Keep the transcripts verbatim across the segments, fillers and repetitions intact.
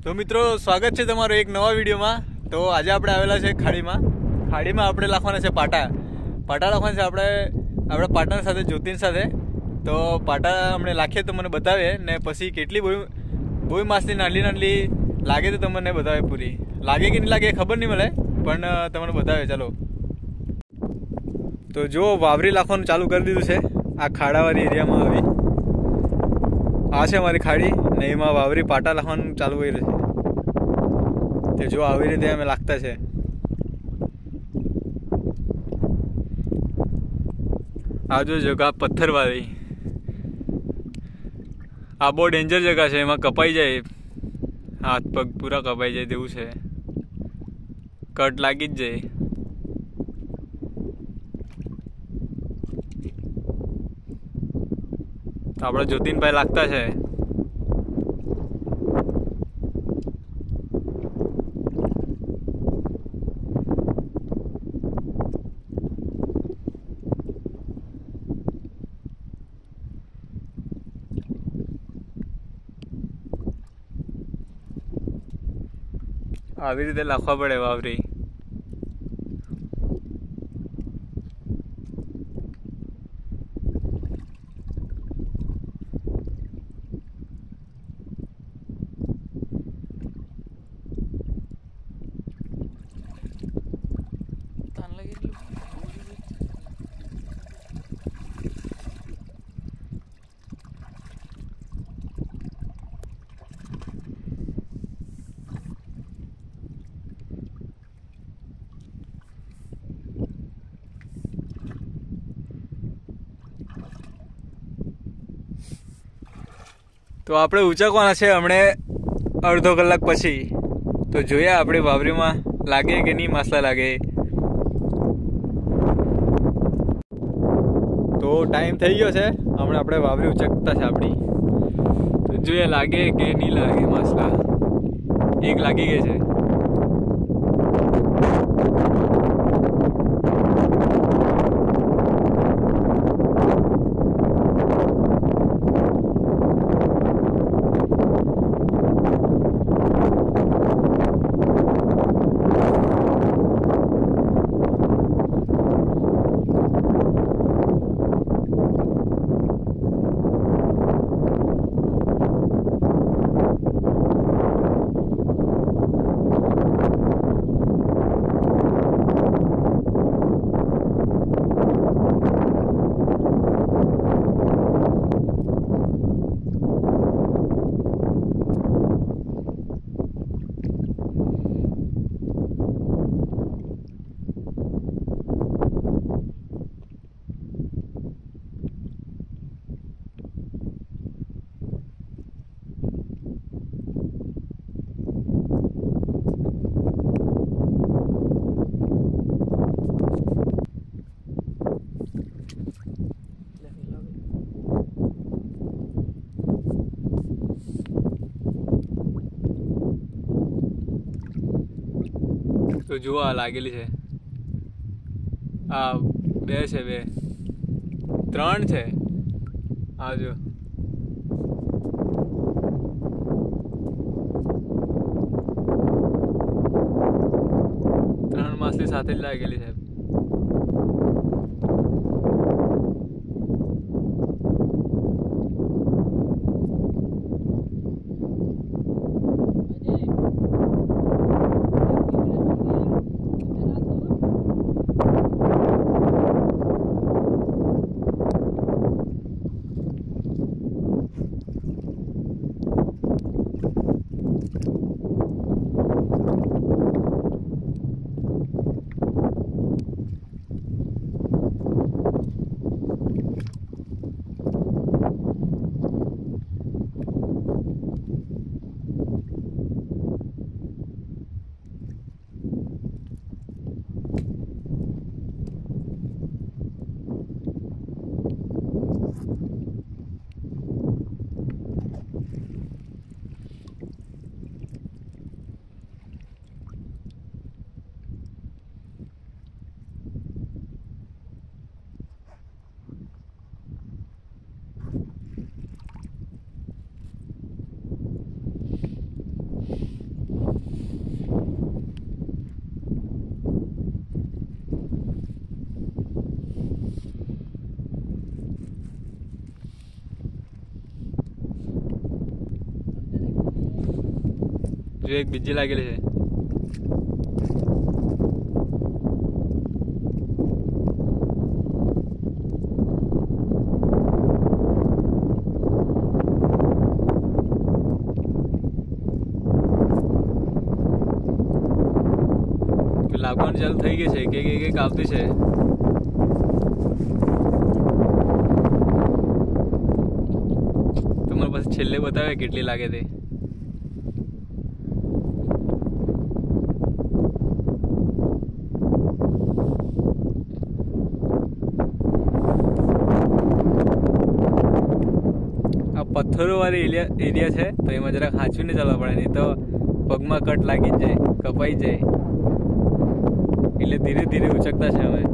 तो मित्रों स्वागत है तमारो एक नवा वीडियो में। तो आज આપણે આવેલા છે ખાડીમાં ખાડીમાં આપણે લાખવાના છે પાટા પાટા લાખવાના છે આપણે આપણા પાર્ટનર સાથે જ્યોતિન સાથે। તો પાટા અમને લાખીએ તો મને બતાવે ને પછી કેટલી બોઈ બોઈ માછલી નાલી નાલી લાગે તો તમને બતાવે પૂરી લાગે કે નહીં લાગે ખબર નહીં મળે પણ તમને બતાવે। ચાલો તો જો વાવરી લાખવાનું ચાલુ કરી દીધું છે આ ખાડાવાળી એરિયામાં। આવી આ છે અમારી ખાડી ને એમાં વાવરી પાટા લાખવાનું ચાલુ કરી રહ્યું છે। जो આવી રીતે અમે લાગતા છે। આ જો જગા પથ્થરવાળી આ બહુ ડેન્જર જગા છે, એમાં કપાઈ જાય હાથ પગ પૂરા કપાઈ જાય તેવું છે, કટ લાગી જ જાય। તો આપણા જ્યોતિનભાઈ લાગતા છે। આવી રીતે લાખવા પડે વાવરી। तो આપણે ઉંચકવાના છે હમણે અડધો કલાક પછી। તો જોઈએ આપણે વાવરીમાં લાગે કે નહીં માછલા લાગે। તો ટાઈમ થઈ ગયો છે, હમણાં આપણે વાવરી ઉંચકતા છે આપણી। તો જોઈએ લાગે કે નહીં લાગે માછલા। એક લાગી ગઈ છે। તો જુઓ આ લાગેલી છે, આ બે છે, બે ત્રણ છે। આ જો ત્રણ માછલી સાથે જ લાગેલી છે। જો એક બીજી લાગેલી છે. લાગવાનું ચાલુ થઈ ગઈ છે. એક એક એક આવતી છે. તમારી પાસે છેલ્લે બતાવે કેટલી લાગે તે. આ પથ્થરો વાળી એરિયા એરિયા છે તો એમાં જરાક હાંચવીને ચાલવા પડે, નહીં તો પગમાં કટ લાગી જ જાય, કપાઈ જાય. એટલે ધીરે ધીરે ઉચકતા છે અમે.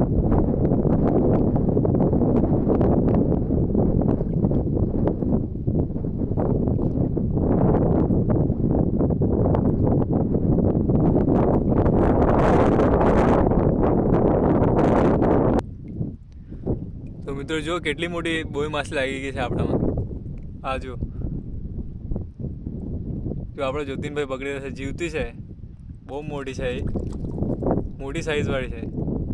તો મિત્રો જો કેટલી મોટી બોય માછલી લાગી ગઈ છે આપણામાં. આ જો જો આપણે જ્યોતિનભાઈ પકડી રહ્યા છે, જીવતી છે, બહુ મોટી છે, એ મોટી સાઈઝ વાળી છે.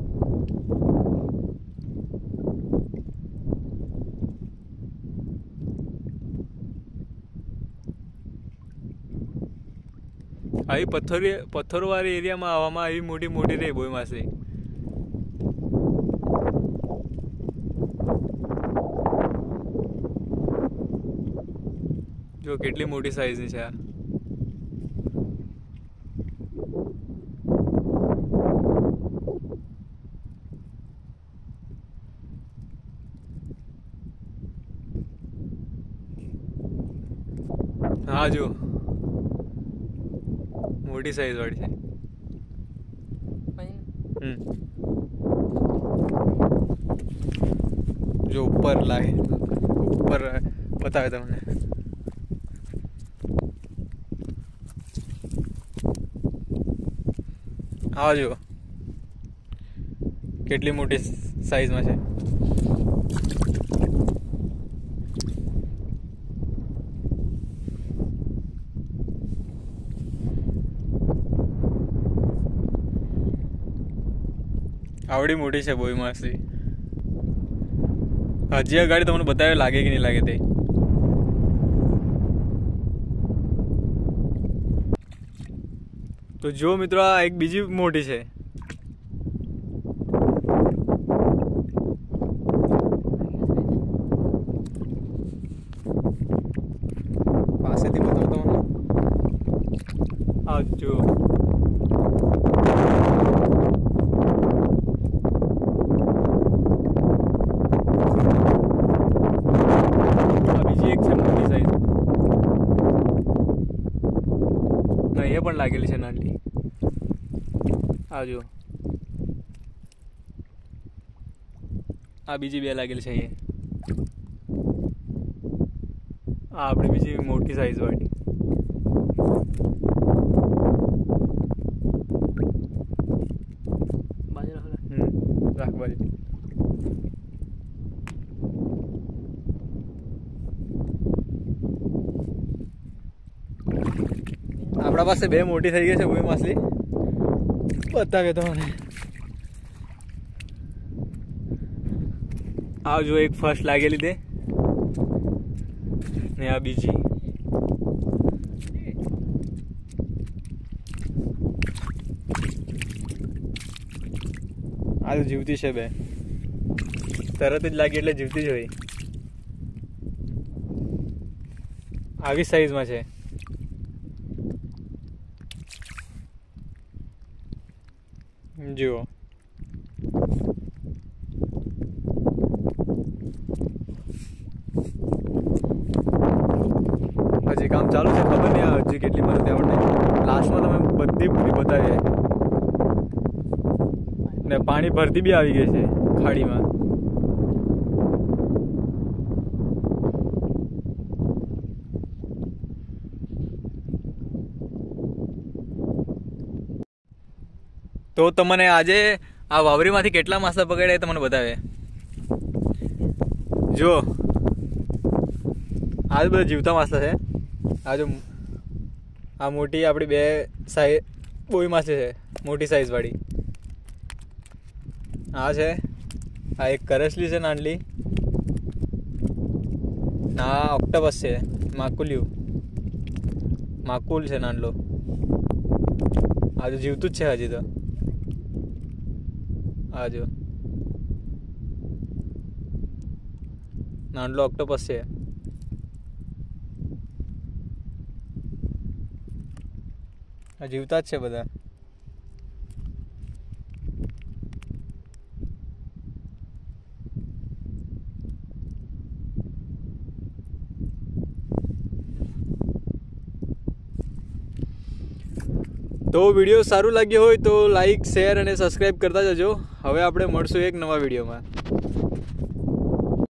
આવી પથ્થર પથ્થરો વાળી એરિયામાં આવવામાં આવી મોટી મોટી રહી બોય માછલી. જો કેટલી મોટી સાઈઝની છે આ. હા જો મોટી સાઈઝ વાળી છે. હમ જો ઉપર લાગે, ઉપર બતાવે તમને. હા જો કેટલી મોટી સાઈઝમાં છે. આવડી મોટી છે બોય માછલી. હજી આ ગાડી તમને બતાવે લાગે કે નહીં લાગે તે. તો જો મિત્રો આ એક બીજી મોટી છે. પાસેથી બતાવતો મને. આ જો એ પણ લાગેલી છે નાની. આ જો આ બીજી બે લાગેલી છે અહીંયા. આ આપણી બીજી મોટી સાઈઝ વાળી. હમ રાખ બાજુ. આપણા પાસે બે મોટી થઈ ગઈ છે બોય માછલી. બતાવે તો મને. આ જો એક ફર્સ્ટ લાગેલી તે, ને આ બીજી. આ જીવતી છે બે, તરત જ લાગી એટલે જીવતી જ હોય. આવી સાઈઝમાં છે. જુઓ હજી કામ ચાલુ છે, ખબર નહીં હજી કેટલી મદદ આપણને. લાસ્ટમાં તમે બધી પૂરી બતાવીએ. ને પાણી ભરતી બી આવી ગઈ છે ખાડીમાં. તો તમને આજે આ વાવરીમાંથી કેટલા માછલા પકડ્યા એ તમને બતાવે. જો આ બધા જીવતા માછલા છે. આ જો આ મોટી આપણી બે સાઈઝ બોઈ માછલી છે, મોટી સાઈઝ વાળી. આ છે, આ એક કરસલી છે નાનલી. આ ઓક્ટોપસ છે, માકુલ્યું માકુલ છે નાનલો. આ જો જીવતું જ છે હજી તો. આ જો નાનલો ઓક્ટોપસ છે. આ જીવતા જ છે બધા. તો વિડીયો સારું લાગ્યો હોય તો લાઈક શેર અને સબસ્ક્રાઈબ કરતા જજો. હવે આપણે મળશું એક નવા વિડીયોમાં.